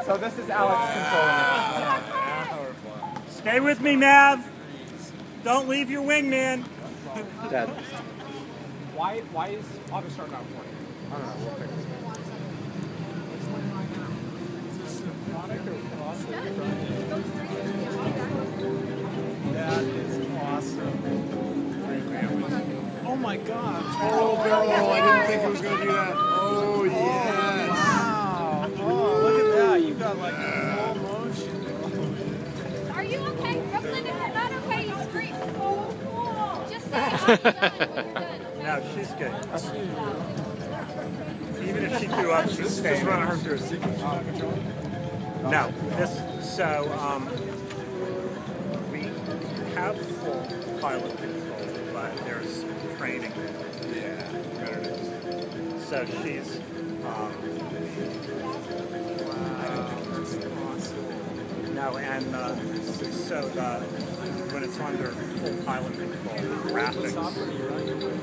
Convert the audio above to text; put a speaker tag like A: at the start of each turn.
A: So this is Alex controlling it.
B: Stay with me, Mav. Don't leave your wingman.
C: Dad.
A: Why is auto start not working?
C: I don't know. We'll fix this.
D: That is awesome. Oh my God.
E: Oh, Bill, I didn't think it was going to do that. Oh, yes.
D: Wow. Oh, look at that. You got like full motion.
F: Are you okay? Brooklyn, if you're not okay, you scream. So cool. Just say, I'm done when you're done.
B: No, she's good. Even if she threw up, she's staying.
E: Run her through a sequence control.
B: No, so we have full pilot control, but there's training.
E: Yeah, better than
B: So she's, no, and so when it's under full pilot control, graphics